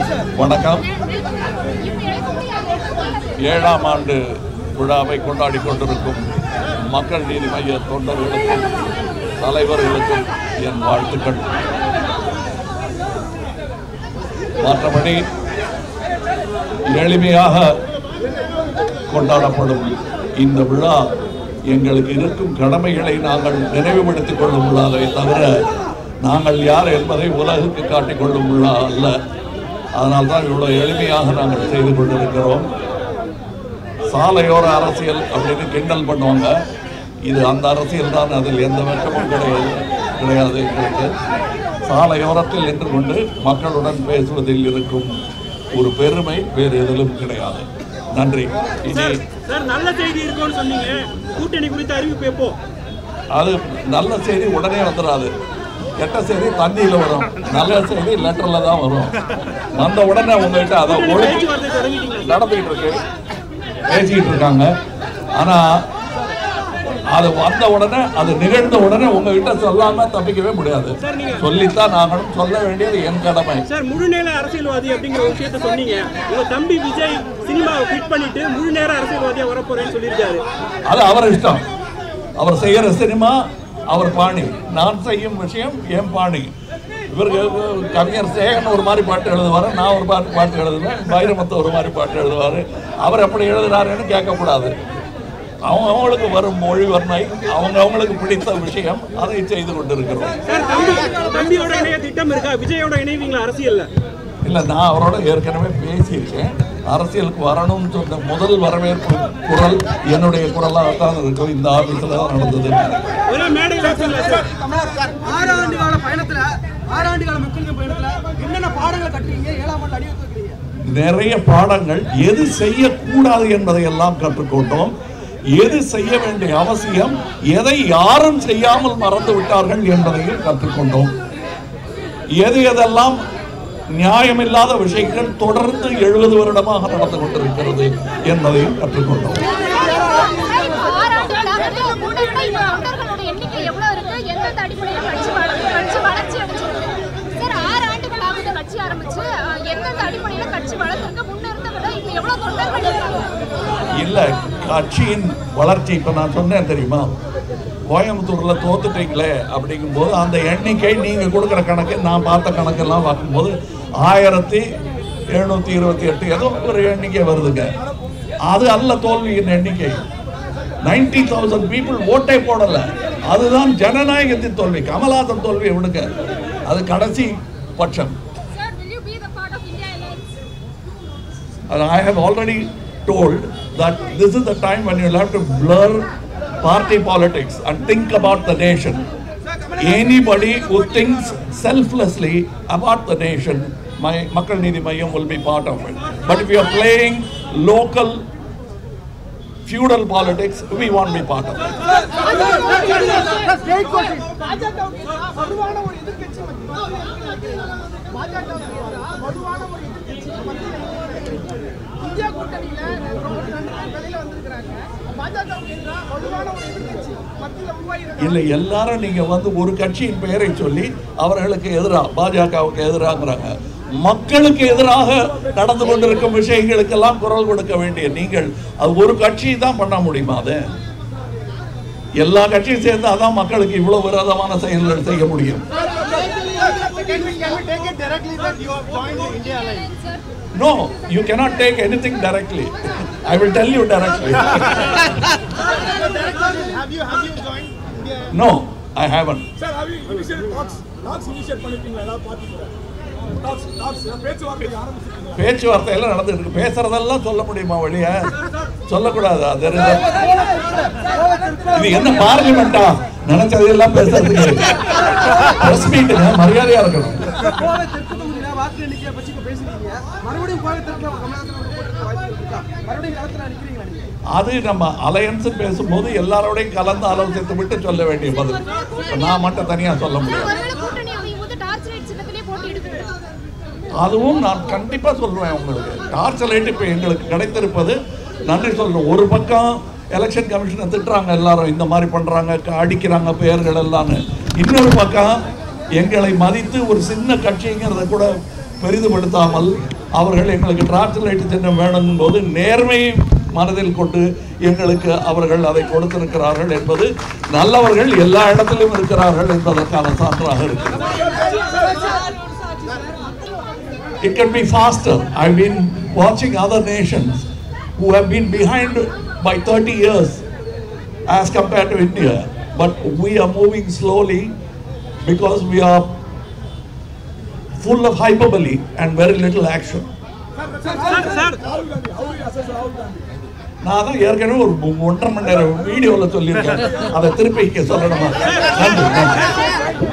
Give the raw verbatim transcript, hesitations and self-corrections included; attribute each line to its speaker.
Speaker 1: வணக்கம். ஏழாம் ஆண்டு விழாவை கொண்டாடி கொண்டிருக்கும் மக்கள் நீதி மைய தொண்டர்களுக்கும் தலைவர்களுக்கும் என் வாழ்த்துக்கள். மற்றபடி எளிமையாக கொண்டாடப்படும் இந்த விழா எங்களுக்கு இருக்கும் கடமைகளை நாங்கள் நினைவுபடுத்திக் கொள்ளும் விழாவை தவிர நாங்கள் யார் என்பதை உலகுக்கு காட்டிக்கொள்ளும் விழா அல்ல. அதனால்தான் இவ்வளோ எளிமையாக நாங்கள் செய்து கொண்டிருக்கிறோம். சாலையோர அரசியல் அப்படின்னு கிண்டல் பண்ணுவாங்க. இது அந்த அரசியல் தான், அதில் எந்த வெட்கமும் கிடையாது கிடையாது எங்களுக்கு. சாலையோரத்தில் நின்று கொண்டு மக்களுடன் பேசுவதில் இருக்கும் ஒரு பெருமை வேறு எதிலும் கிடையாது. நன்றி. இனி
Speaker 2: நல்ல செய்தி இருக்குன்னு சொன்னீங்க, கூட்டணி குறித்த அறிவிப்பு எப்போ? அது
Speaker 1: நல்ல செய்தி உடனே வந்துடாது. கெட்ட செய்தி தண்ணியில் வரும், நல்ல செய்தி லெட்டரில் தான் வரும். வந்த உடனே உங்ககிட்ட அதை ஒழுங்கு நடந்துகிட்டு இருக்கு, பேசிக்கிட்டு இருக்காங்க. ஆனால் அது வந்த உடனே, அது நிகழ்ந்த உடனே உங்ககிட்ட சொல்லாம தப்பிக்கவே முடியாது. சொல்லித்தான் நாங்களும் சொல்ல வேண்டியது என் கடமை.
Speaker 2: சார், முழுநேர அரசியல்வாதி அப்படிங்கிற ஒரு விஷயத்த சொன்னீங்க. உங்க தம்பி விஜய் சினிமாவை ஃபிட் பண்ணிட்டு முழு நேர அரசியல்வாதியா வரப்போறேன்னு சொல்லியிருக்காரு.
Speaker 1: அது அவர் இஷ்டம். அவர் செய்யற சினிமா அவர் பாணி, நான் செய்யும் விஷயம் என் பாணி. இவருக்கு கவிஞர் சேகன் ஒரு மாதிரி பாட்டு எழுதுவார், நான் ஒரு பாட்டு பாட்டு எழுதுவேன், வைரமுத்து ஒரு மாதிரி பாட்டு எழுதுவார். அவர் எப்படி எழுதுறாருன்னு கேட்கக்கூடாது. அவங்க அவங்களுக்கு வரும் மொழி வர்ணை, அவங்க அவங்களுக்கு பிடித்த விஷயம், அதை செய்து கொண்டிருக்கிறோம்.
Speaker 2: தம்பியோட இணைய திட்டம் இருக்கா? விஜயோட இணைவீங்களா அரசியல்ல?
Speaker 1: இல்லை, நான் அவரோட ஏற்கனவே பேசியிருக்கேன். அரசியலுக்கு வரணும்னு சொன்ன முதல் வரவேற்பு குரல் என்னுடைய குரலாக தான் இருக்கும். இந்த ஆபீஸில் தான் நடந்தது.
Speaker 3: ஆறாண்டு கால பயணத்தில் ஆறாண்டு கால மக்களுக்கு பயணத்தில் என்னென்ன பாடங்களை கட்டுறீங்க? ஏழாம் ஆண்டு அடிவகுக்கிறீங்க.
Speaker 1: நிறைய பாடங்கள். எது செய்யக்கூடாது என்பதை எல்லாம் கற்றுக்கொண்டோம். எது செய்ய வேண்டிய அவசியம், எதை யாரும் செய்யாமல் மறந்து விட்டார்கள் என்பதையும் கற்றுக்கொண்டோம். எது எதெல்லாம் நியாயமில்லாத விஷயங்கள் தொடர்ந்து எழுபது வருடமாக நடந்து கொண்டிருக்கிறது என்பதையும் கற்றுக்கொண்டோம். இல்ல, கட்சியின் வளர்ச்சி இப்ப நான் சொன்னேன் தெரியுமா, கோயம்புத்தூர்ல தோத்துட்டீங்களே அப்படிங்கும் போது அந்த எண்ணிக்கை நீங்க கொடுக்குற கணக்கு நான் பார்த்த கணக்கெல்லாம் பார்க்கும்போது ஆயிரத்தி எழுநூத்தி இருபத்தி எட்டு ஏதோ ஒரு எண்ணிக்கை வருதுங்க. அது அல்ல தோல்வியின் எண்ணிக்கை. நைன்டி தௌசண்ட் பீப்புள் ஓட்டை போடல. அதுதான் ஜனநாயகத்தின் தோல்வி. கமல்ஹாசன் தோல்வியை விடுங்க, அது கடைசி பட்சம். I have already told that this is the time when you will have to blur party politics and think about the nation. Anybody who thinks selflessly about the nation, my Makkal Needhi Mayyam will be part of it. But if you are playing local feudal politics, we won't be part of it. இல்லை, எல்லாரும் நீங்க வந்து ஒரு கட்சியின் பெயரை சொல்லி அவர்களுக்கு எதிராக, பாஜகவுக்கு எதிராகிறாங்க. மக்களுக்கு எதிராக நடந்து கொண்டிருக்கும் விஷயங்களுக்கெல்லாம் குரல் கொடுக்க வேண்டிய நீங்கள் அது ஒரு கட்சி தான் பண்ண முடியுமா? அது எல்லா கட்சியும் சேர்ந்து அதான் மக்களுக்கு இவ்வளவு விரோதமான செயல்கள் செய்ய முடியும். No, you cannot take anything directly. I will tell you directly.
Speaker 3: Have you have you joined India?
Speaker 1: No, I haven't.
Speaker 3: Sir, have you initiated talks? Talks initiate பண்ணிட்டீங்களா எல்லா பார்ட்டிக்கும்? Talks talks பேச்சுவார்த்தை ஆரம்பிச்சிட்டீங்களா?
Speaker 1: பேச்சுவார்த்தை எல்லாம் நடந்துட்டு இருக்கு. பேசுறதெல்லாம் சொல்ல முடியுமா வெளியே? சொல்லக்கூடாது. அது இது என்ன பார்லிமெண்டா? நினைச்சதெல்லாம் பேசுறதுக்கு பிரஸ் மீட்டுங்க, மரியாதையா இருக்கணும்.
Speaker 3: கோவை தெற்கு தொகுதியில வாக்கு எண்ணிக்கையை பத்தி பேசுறீங்க. மறுபடியும் கோவை தெற்குல கமலஹாசன் போட்டுக்க வாய்ப்பு இருக்கா? மறுபடியும் களத்துல நிக்கிறீங்களா நீங்க?
Speaker 1: அது நம்ம அலையன்ஸ் பேசும்போது எல்லாரோடையும் கலந்து ஆலோசித்து விட்டு சொல்ல வேண்டிய பதில். நான் மட்டும் தனியா சொல்ல முடியாது. அதுவும் நான் கண்டிப்பா சொல்லுவேன் உங்களுக்கு. டார்ச் லைட் இப்ப எங்களுக்கு கிடைத்திருப்பது நன்றி சொல்றேன். ஒரு பக்கம் எலெக்ஷன் கமிஷனை திட்டுறாங்க எல்லாரும், இந்த மாதிரி பண்றாங்க, அடிக்கிறாங்க பெயர்கள் எல்லாம். இன்னொரு பக்கம் எங்களை மதித்து ஒரு சின்ன கட்சிங்கிறத கூட பெரிதுபடுத்தாமல் அவர்கள் எங்களுக்கு டிரான்ஸ்லேட் சின்னம் வேணும் போது நேர்மையை மனதில் கொண்டு எங்களுக்கு அவர்கள் அதை கொடுத்திருக்கிறார்கள் என்பது நல்லவர்கள் எல்லா இடத்திலும் இருக்கிறார்கள் என்பதற்கான சான்றாக இருக்கிறது. It can be faster. I've been watching other nations who have been behind by thirty years as compared to India, but we are moving slowly because we are full of hyperbole and very little action. நான் தான் ஏற்கனவே ஒரு ஒன்றரை மணி நேரம் வீடியோவில் சொல்லியிருக்கேன், அதை திருப்பி இங்கே சொல்லணுமா? நன்றி நன்றி.